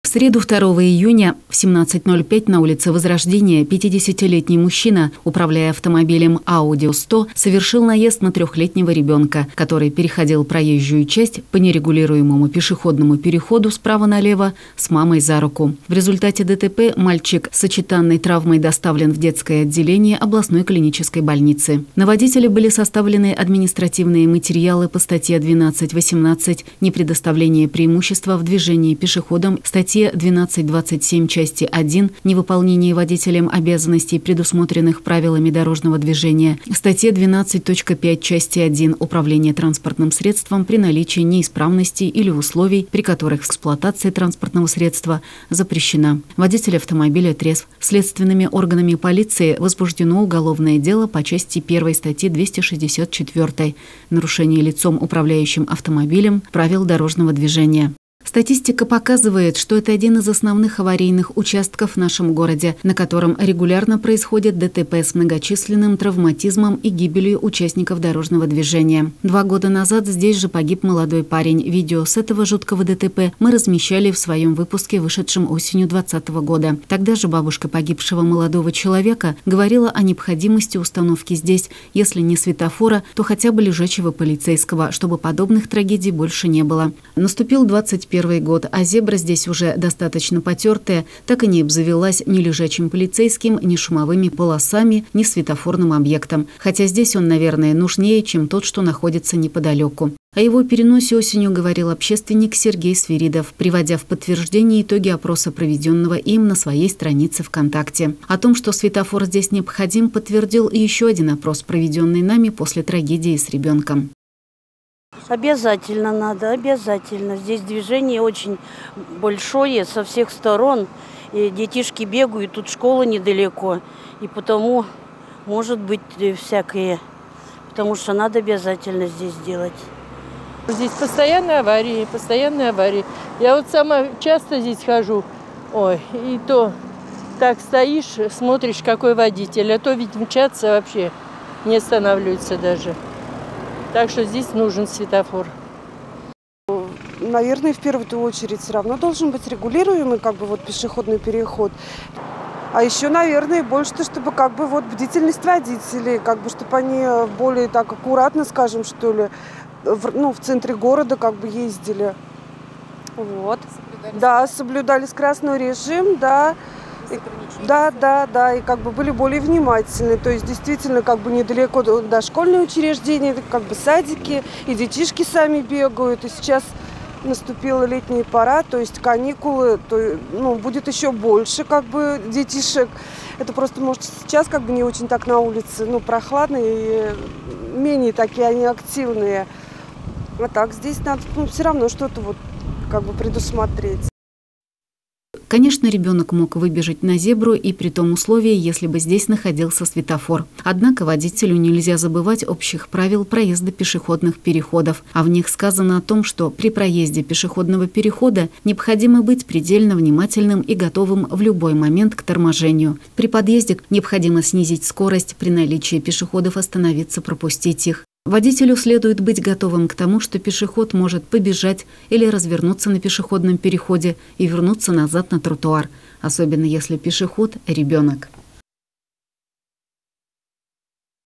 В среду 2 июня в 17:05 на улице Возрождения 50-летний мужчина, управляя автомобилем Audi 100, совершил наезд на 3-летнего ребенка, который переходил проезжую часть по нерегулируемому пешеходному переходу справа налево с мамой за руку. В результате ДТП мальчик с сочетанной травмой доставлен в детское отделение областной клинической больницы. На водителя были составлены административные материалы по статье 12.18 «Непредоставление преимущества в движении пешеходам», статье 12.27 части 1 «Невыполнение водителем обязанностей, предусмотренных правилами дорожного движения», статье 12.5 части 1 «Управление транспортным средством при наличии неисправностей или условий, при которых эксплуатация транспортного средства запрещена». Водитель автомобиля трезв. Следственными органами полиции возбуждено уголовное дело по части 1 статьи 264 «Нарушение лицом, управляющим автомобилем, правил дорожного движения». Статистика показывает, что это один из основных аварийных участков в нашем городе, на котором регулярно происходит ДТП с многочисленным травматизмом и гибелью участников дорожного движения. 2 года назад здесь же погиб молодой парень. Видео с этого жуткого ДТП мы размещали в своем выпуске, вышедшем осенью 2020 года. Тогда же бабушка погибшего молодого человека говорила о необходимости установки здесь, если не светофора, то хотя бы лежачего полицейского, чтобы подобных трагедий больше не было. Наступил 21 год, а зебра здесь уже достаточно потертая, так и не обзавелась ни лежачим полицейским, ни шумовыми полосами, ни светофорным объектом. Хотя здесь он, наверное, нужнее, чем тот, что находится неподалеку. О его переносе осенью говорил общественник Сергей Свиридов, приводя в подтверждение итоги опроса, проведенного им на своей странице ВКонтакте. О том, что светофор здесь необходим, подтвердил и еще один опрос, проведенный нами после трагедии с ребенком. Обязательно надо, обязательно. Здесь движение очень большое со всех сторон. И детишки бегают, тут школа недалеко. И потому может быть всякое. Потому что надо обязательно здесь делать. Здесь постоянные аварии, постоянные аварии. Я вот сама часто здесь хожу. Ой, и то так стоишь, смотришь, какой водитель. А то ведь мчаться вообще не останавливается даже. Так что здесь нужен светофор. Наверное, в первую очередь все равно должен быть регулируемый пешеходный переход. А еще, наверное, больше, чтобы бдительность водителей, чтобы они более так аккуратно, скажем, что ли, в центре города ездили. Вот. Да, соблюдали скоростной режим, да. Да, и были более внимательны. То есть действительно недалеко дошкольные учреждения, садики, и детишки сами бегают. И сейчас наступила летняя пора, то есть каникулы, будет еще больше детишек. Это просто, может, сейчас не очень так на улице, прохладно и менее такие они активные. А так здесь надо все равно что-то предусмотреть. Конечно, ребенок мог выбежать на зебру и при том условии, если бы здесь находился светофор. Однако водителю нельзя забывать общих правил проезда пешеходных переходов, а в них сказано о том, что при проезде пешеходного перехода необходимо быть предельно внимательным и готовым в любой момент к торможению. При подъезде необходимо снизить скорость, при наличии пешеходов остановиться, пропустить их. Водителю следует быть готовым к тому, что пешеход может побежать или развернуться на пешеходном переходе и вернуться назад на тротуар, особенно если пешеход – ребенок.